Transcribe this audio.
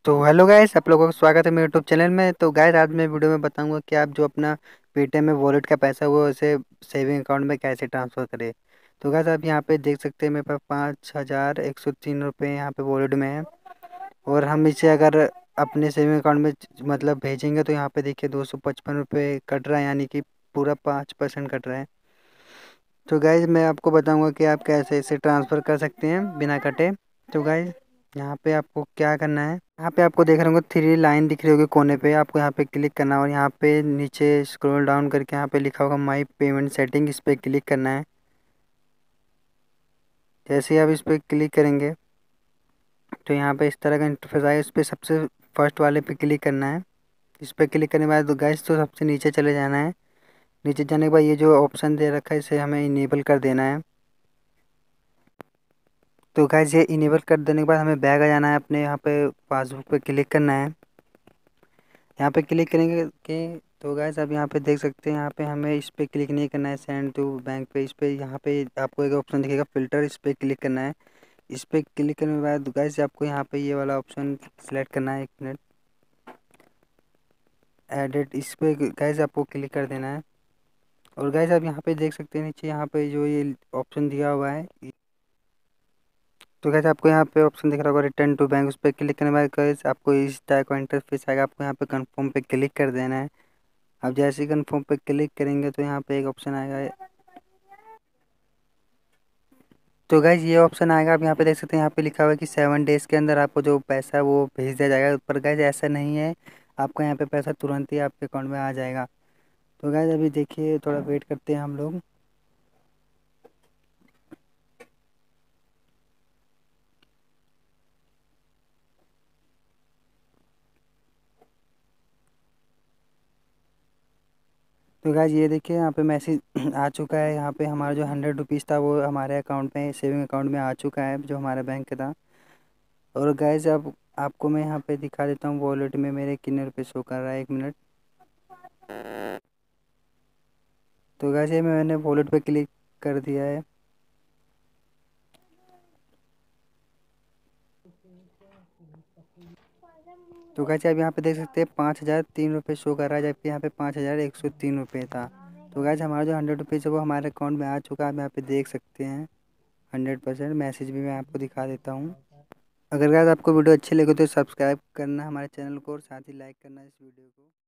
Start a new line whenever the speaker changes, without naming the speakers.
तो hello guys, आप लोगों का स्वागत है मेरे यूट्यूब चैनल में। तो गाइस, आज मैं वीडियो में बताऊंगा कि आप जो अपना पेटीएम में वॉलेट का पैसा वो उसे सेविंग अकाउंट में कैसे ट्रांसफ़र करें। तो गाइस, आप यहाँ पे देख सकते हैं मेरे पास 5,103 रुपये यहाँ पे वॉलेट में है। और हम इसे अगर अपने सेविंग अकाउंट में मतलब भेजेंगे तो यहाँ पे देखिए 255 रुपये कट रहा है, यानी कि पूरा 5% कट रहा है। तो गाइज मैं आपको बताऊंगा कि आप कैसे इसे ट्रांसफ़र कर सकते हैं बिना कटे। तो गाइज यहाँ पे आपको क्या करना है, यहाँ पे आपको देख रहे होंगे 3 लाइन दिख रही होगी कोने पे, आपको यहाँ पे क्लिक करना है और यहाँ पे नीचे स्क्रॉल डाउन करके यहाँ पे लिखा होगा माई पेमेंट सेटिंग, इस पर क्लिक करना है। जैसे ही आप इस पर क्लिक करेंगे तो यहाँ पे इस तरह का इंटरफेस आएगा। इस पर सबसे फर्स्ट वाले पे क्लिक करना है। इस पर क्लिक करने के बाद तो गाइज तो सबसे नीचे चले जाना है। नीचे जाने के बाद ये जो ऑप्शन दे रखा है इसे हमें इनेबल कर देना है। तो गाइज ये इनेबल कर देने के बाद हमें बैग आ जाना है, अपने यहाँ पे पासबुक पे क्लिक करना है। यहाँ पे क्लिक करेंगे कि तो गाइज आप यहाँ पे देख सकते हैं, यहाँ पे हमें इस पे क्लिक नहीं करना है सेंड टू बैंक पे। इस पे यहाँ पे आपको एक ऑप्शन दिखेगा फ़िल्टर, इस पे क्लिक करना है। इस पे क्लिक करने के बाद गाइज आपको यहाँ पे ये वाला ऑप्शन सेलेक्ट करना है, 1 मिनट एडिट, इस पे गाइज आपको क्लिक कर देना है। और गाइज आप यहाँ पे देख सकते हैं नीचे यहाँ पे जो ये ऑप्शन दिया हुआ है, तो गाइस आपको यहाँ पे ऑप्शन दिख रहा होगा रिटर्न टू बैंक, उस पर क्लिक करने के बाद गाइस आपको इस टाइप का इंटरफेस आएगा। आपको यहाँ पे कंफर्म पे क्लिक कर देना है। अब जैसे ही कंफर्म पे क्लिक करेंगे तो यहाँ पे एक ऑप्शन आएगा। तो गाइस ये ऑप्शन आएगा, आप यहाँ पे देख सकते हैं, यहाँ पे लिखा हुआ है कि 7 डेज़ के अंदर आपको जो पैसा है वो भेज दिया जाएगा। पर गाइस ऐसा नहीं है, आपको यहाँ पे पैसा तुरंत ही आपके अकाउंट में आ जाएगा। तो गाइस अभी देखिए, थोड़ा वेट करते हैं हम लोग। तो गाइस ये देखिए यहाँ पे मैसेज आ चुका है। यहाँ पे हमारा जो 100 रुपीज़ था वो हमारे अकाउंट में, सेविंग अकाउंट में आ चुका है, जो हमारे बैंक का था। और गाइस अब आपको मैं यहाँ पे दिखा देता हूँ वॉलेट में मेरे कितने रुपए शो कर रहा है, 1 मिनट। तो गाइस ये मैंने वॉलेट पे क्लिक कर दिया है। तो गाइस आप यहाँ पे देख सकते हैं 5,003 रुपये शो कर रहा है, जबकि यहाँ पे 5,103 रुपये था। तो गाइस हमारा जो 100 रुपीज़ है वो हमारे अकाउंट में आ चुका है, आप यहाँ पे देख सकते हैं 100%। मैसेज भी मैं आपको दिखा देता हूँ। अगर गाइस आपको वीडियो अच्छी लगे तो सब्सक्राइब करना हमारे चैनल को और साथ ही लाइक करना इस वीडियो को।